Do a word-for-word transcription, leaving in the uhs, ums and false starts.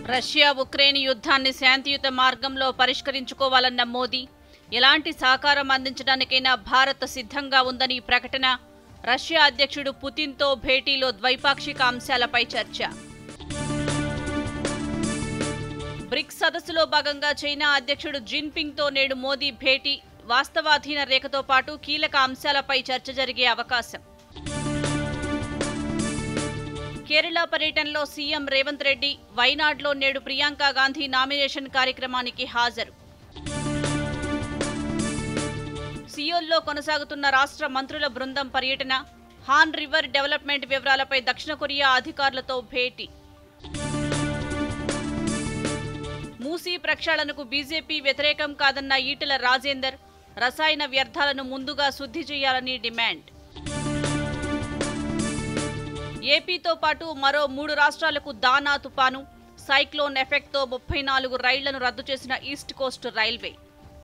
Russia Ukraine యుద్ధాన్ని శాంతియుత మార్గంలో పరిష్కరించుకోవాలన్న మోదీ ఎలాంటి సహకారం అందించడానికైనా భారత్ సిద్ధంగా ఉందని ప్రకటన. రష్యా అధ్యక్షుడు పుతిన్తో భేటీలో ద్వైపాక్షిక అంశాలపై చర్చ. బ్రిక్స్ సదస్సులో భాగంగా చైనా అధ్యక్షుడు జిన్పింగ్తో నేడు మోదీ భేటీ. వాస్తవాధీన రేఖతో పాటు కీలక అంశాలపై చర్చ జరిగే అవకాశం. కేరళ పర్యటనలో సీఎం రేవంత్ రెడ్డి. వైనాడ్లో నేడు ప్రియాంక గాంధీ నామినేషన్ కార్యక్రమానికి హాజరు. సియోల్లో కొనసాగుతున్న రాష్ట్ర మంత్రుల బృందం పర్యటన. హాన్ రివర్ డెవలప్మెంట్ వివరాలపై దక్షిణ కొరియా అధికారులతో భేటీ. మూసీ ప్రక్షాళనకు బీజేపీ వ్యతిరేకం కాదన్న ఈటెల రాజేందర్. రసాయన వ్యర్థాలను ముందుగా శుద్ధి చేయాలని డిమాండ్. ఏపీతో పాటు మరో మూడు రాష్ట్రాలకు దానా తుపాను. సైక్లోన్ ఎఫెక్ట్తో ముప్పై నాలుగు రైళ్లను రద్దు చేసిన ఈస్ట్ కోస్ట్ రైల్వే.